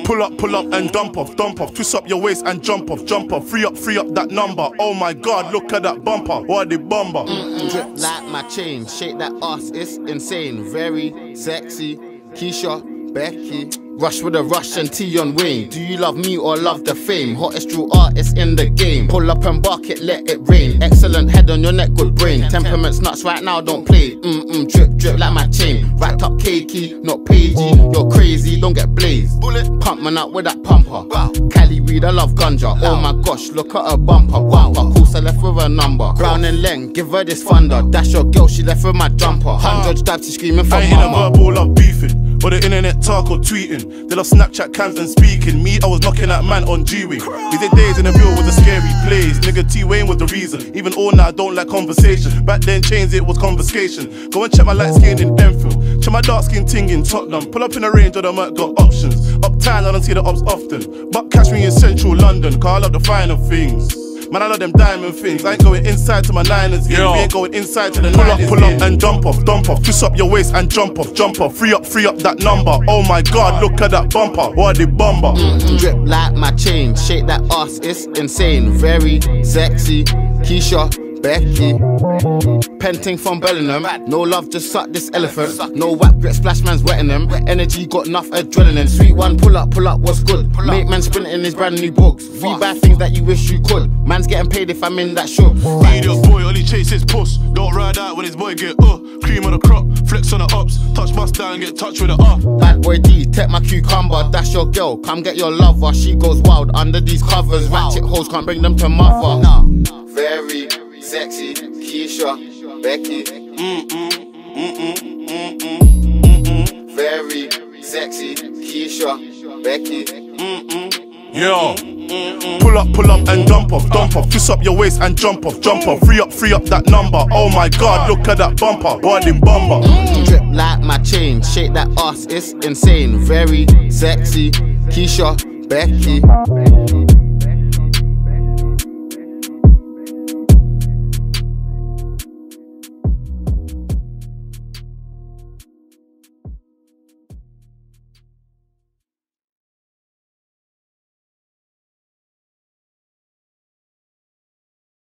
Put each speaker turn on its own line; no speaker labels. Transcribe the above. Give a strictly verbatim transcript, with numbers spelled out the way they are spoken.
Pull up, pull up and dump off, dump off. Twist up your waist and jump off, jump off. Free up, free up that number. Oh my God, look at that bumper. What the bumper?
Mm-mm. Drip like my chain, shake that ass, it's insane. Very sexy, Keisha, Becky. Rush with a Russ Tion Wayne. Do you love me or love the fame? Hottest true artist in the game. Pull up and bark it, let it rain. Excellent head on your neck, good brain. Temperament's nuts right now, don't play. Mm-mm, drip, drip like my chain. Wrapped up cakey, not pagey. You're crazy, don't get blazed. Pump man up with that pumper. Cali weed, I love ganja. Oh my gosh, look at her bumper. Wow, of course I left with a number. Brown and Leng, give her this thunder. That's your girl, she left with my jumper. Hundred stabs, she screaming for
I ain't
mama.
in a verbal, love beefing. Or the internet talk or tweeting. They love Snapchat cams and speaking. Me, I was knocking that man on G-Wing. We did days in the field with a scary place. Nigga T-Wayne was the reason. Even all now I don't like conversation. Back then chains it was confiscation. Go and check my light skin in Enfield. Check my dark skin ting in Tottenham. Pull up in the range or the Merc got options. Uptown I don't see the ops often. But catch me in central London, cause I love the finer things. Man, I love them diamond things. I ain't going inside to my Niners game. We ain't going inside to the Pull up, pull up and jump off, dump off. Twist up your waist and jump off, jump off. Free up, free up that number. Oh my God, look at that bumper. What the bumper?
Mm-mm. Drip like my chain, shake that ass, it's insane. Very sexy, Keisha, Becky. Penting from Bellingham. No love, just suck this elephant. No whack, grit splash, man's wetting them. Energy got enough adrenaline. Sweet one, pull up, pull up, what's good? Make man sprinting his brand new books. We buy things that you wish you could. Man's getting paid if I'm in that show.
Idiot boy, only chase his puss. Don't ride out when his boy get uh. Cream on the crop, flex on the ups. Touch bust down, get touch with the up.
Bad boy D, take my cucumber. That's your girl, come get your lover. She goes wild under these covers. Ratchet hoes can't bring them to mother. Very sexy, Keisha, Becky.
Mm-mm, mm-mm, mm-mm, mm-mm.
Very sexy, Keisha, Becky.
Mm-mm. Yo, pull up, pull up and dump off, dump off. Twist up your waist and jump off, jump off. Free up, free up that number. Oh my God, look at that bumper. Body bumper.
Mm, drip like my chain, shake that ass, it's insane. Very sexy, Keisha, Becky.